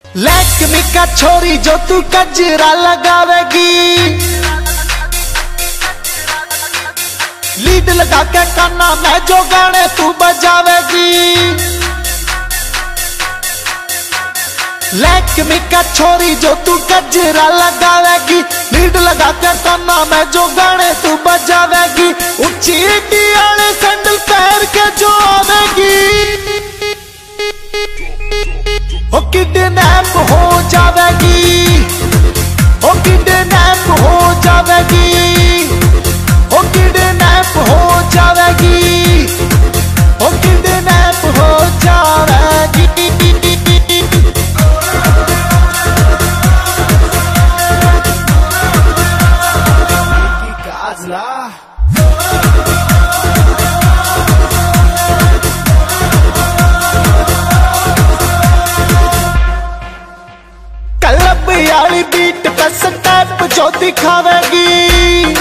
लैक्मी का छोरी जो तू कजरा लगावेगी, लीड लगा के काना में जो गाने तू बजावेगी। लैक्मी का छोरी जो तू कजरा लगावेगी, लीड लगा के काना में जो गाने तू बजावेगी। ऊंची ईटी वाले सैंडल पैर के जो आवेगी, ओ किडनैप हो जावेगी, ओ किडनैप हो जावेगी, ओ किडनैप हो जावेगी, ओ किडनैप हो जावेगी। याली बीट पे स्टेप जो दिखावेगी,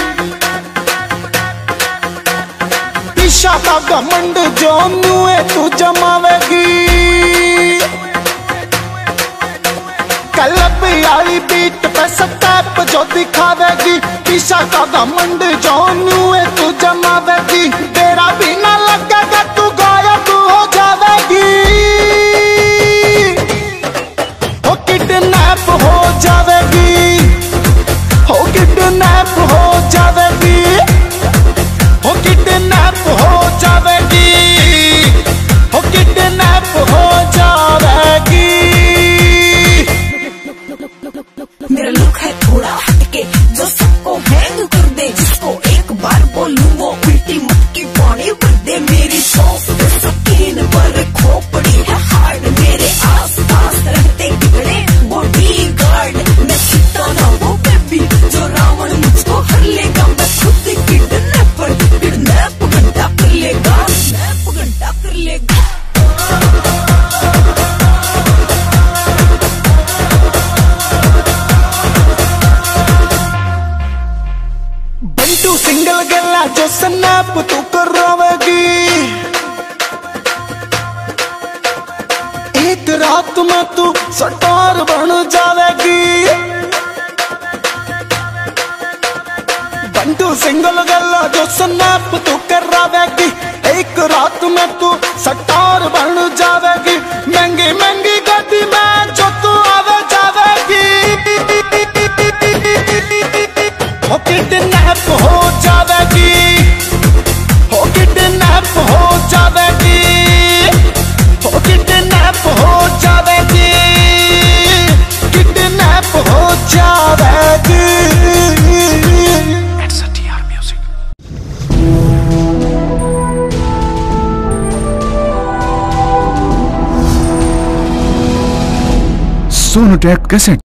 पीछा का घमंड जो मुए तू जमावेगी। क्लब याली बीट पे स्टेप जो दिखावेगी, पीछा का घमंड जो मुए तू जमावेगी। तेरा भी ना लगेगा तू गायब हो जावेगी, ओ किडनैप हो जावेगी, ओ किडनैप हो जावेगी, ओ किडनैप हो जावेगी, ओ किडनैप हो जावेगी। मेरा लुक है थोड़ा हटके जो सबको हैंग कर दे, जिसको एक बार बोलूं वो उल्टी मटकी पानी भर दे। मेरी सॉफ्ट स्किन पर खोपड़ी है हार्ड, मेरे आस पास रहते बिगड़े बॉडीगार्ड। मैं सीता ना वो बेबी जो रावण मुझको हर लेगा, मैं खुद किडनैपर, किडनैप घंटा कर लेगा, किडनैप घंटा कर लेगा। बंटू सिंगल गला जो स्नैप तू करावेगी, एक रात में तू स्टार बन जावेगी। बंटू सिंगल गला जो स्नैप तू करावेगी, एक रात में तू स्टार बन जावेगी। महंगी महंगी गड्डी में जो तू आवे जावेगी, ओ किडनैप हो जावेगी, ओ किडनैप हो जावेगी, ओ किडनैप हो जावेगी, किडनैप हो जावेगी। सोनोटेक कैसेट।